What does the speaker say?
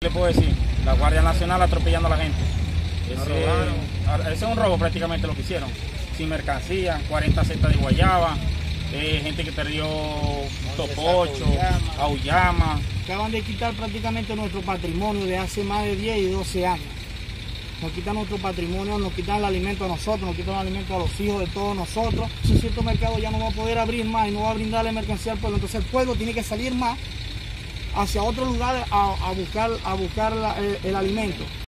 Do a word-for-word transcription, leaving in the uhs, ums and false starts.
Le puedo decir, la Guardia Nacional atropellando a la gente. Ese, ese es un robo prácticamente lo que hicieron. Sin mercancía, cuarenta setas de guayaba, eh, gente que perdió topocho, auyama. Acaban de quitar prácticamente nuestro patrimonio de hace más de diez y doce años. Nos quitan nuestro patrimonio, nos quitan el alimento a nosotros, nos quitan el alimento a los hijos de todos nosotros. Si cierto mercado ya no va a poder abrir más y no va a brindarle mercancía al pueblo, entonces el pueblo tiene que salir más hacia otro lugar a, a buscar, a buscar la, el, el alimento.